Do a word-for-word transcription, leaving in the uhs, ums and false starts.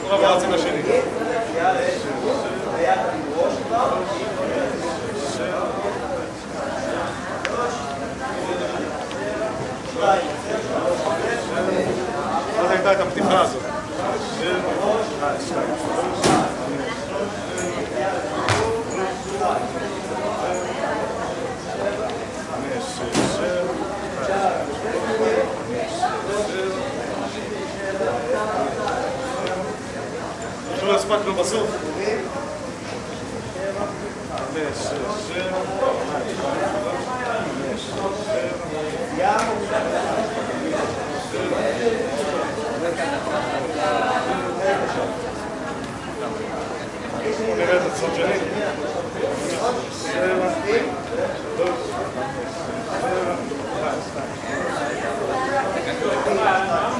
הוא רב הצד השני. אז הייתה את הפתיחה הזאת. לא הספקנו בסוף. נראה את הצד שלי. שבע, טוב.